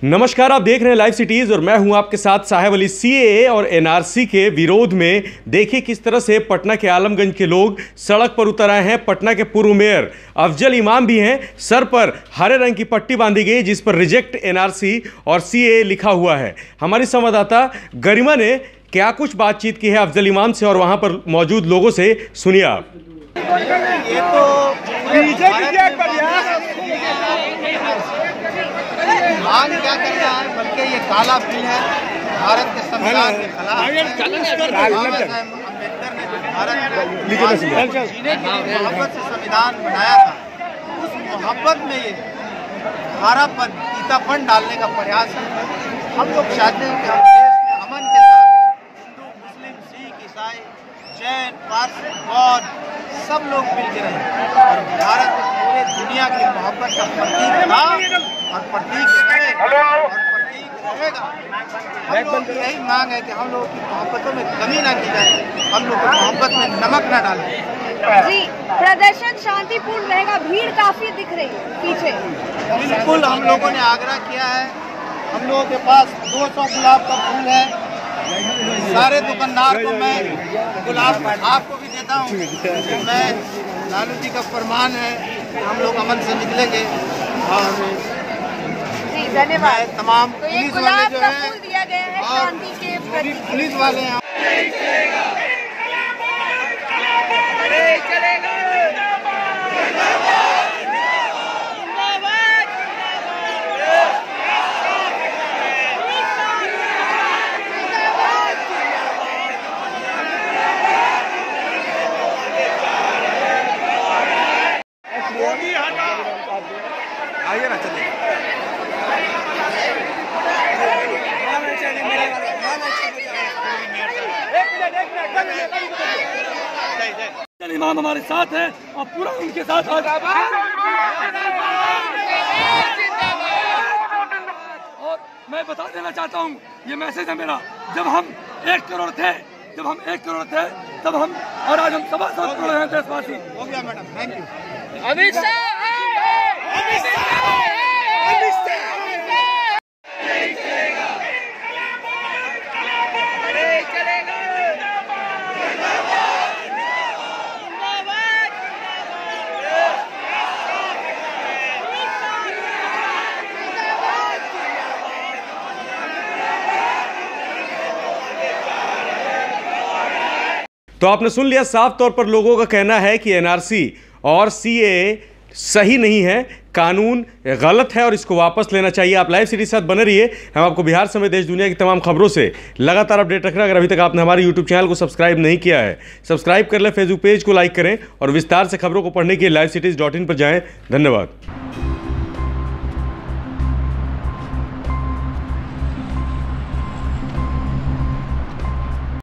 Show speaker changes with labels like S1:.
S1: नमस्कार, आप देख रहे हैं लाइव सिटीज और मैं हूं आपके साथ साहेब अली। सीएए और एनआरसी के विरोध में देखिए किस तरह से पटना के आलमगंज के लोग सड़क पर उतर आए हैं। पटना के पूर्व मेयर अफजल इमाम भी हैं। सर पर हरे रंग की पट्टी बांधी गई जिस पर रिजेक्ट एनआरसी और सीएए लिखा हुआ है। हमारी संवाददाता गरिमा ने क्या कुछ बातचीत की है अफजल इमाम से और वहां पर मौजूद लोगों से, सुनिए आप।
S2: ये मांग क्या कर रहा है, बल्कि ये काला बिल है भारत के संविधान के खिलाफ। अम्बेडकर ने भारत जीने के लिए मोहब्बत से संविधान बनाया था, उस मोहब्बत में ये खारापन, तीतापन डालने का प्रयास है। हम लोग चाहते हैं कि हम देश में अमन के साथ हिंदू, मुस्लिम, सिख, ईसाई, जैन, पारसी, बौद्ध सब लोग मिलकर रहें और भारत पूरे दुनिया की मोहब्बत का प्रतीक था और प्रतीक रहेगा। हम लोगों की यही मांग है कि हम लोगों की मोहब्बतों में कमी ना की जाए, हम लोग को मोहब्बत में नमक ना डालें।
S3: जी, प्रदर्शन शांतिपूर्ण रहेगा, भीड़ काफी दिख रही है पीछे।
S2: बिल्कुल, हम लोगों ने आग्रह किया है। हम लोगों के पास 200 गुलाब का फूल है। सारे दुकानदार को मैं गुलाब आपको भी देता हूँ। मैं लालू जी का फरमान है, हम लोग अमन से निकलेंगे और
S3: धन्यवाद।
S2: तमाम
S3: तो ये
S2: पुलिस वाले
S3: गुलाब
S2: जो
S3: का
S2: है
S3: फूल दिया गया है शांति के प्रति।
S2: पुलिस वाले हैं। आइए ना, चलिए।
S4: इमाम हमारे साथ है और पूरा उनके साथ और मैं बता देना चाहता हूँ, ये मैसेज है मेरा। जब हम 1 करोड़ थे, तब हम और आज हम 7.25 करोड़ हैं देशवासी।
S2: हो गया madam, thank you.
S3: Amit Shah
S1: तो आपने सुन लिया, साफ तौर पर लोगों का कहना है कि एनआरसी और सीएए सही नहीं है, कानून गलत है और इसको वापस लेना चाहिए। आप लाइव सिटी के साथ बने रहिए, हम आपको बिहार समेत देश दुनिया की तमाम खबरों से लगातार अपडेट रख रहे हैं। अगर अभी तक आपने हमारे यूट्यूब चैनल को सब्सक्राइब नहीं किया है, सब्सक्राइब कर लें, फेसबुक पेज को लाइक करें और विस्तार से खबरों को पढ़ने के लिए livecities.in पर जाएं। धन्यवाद।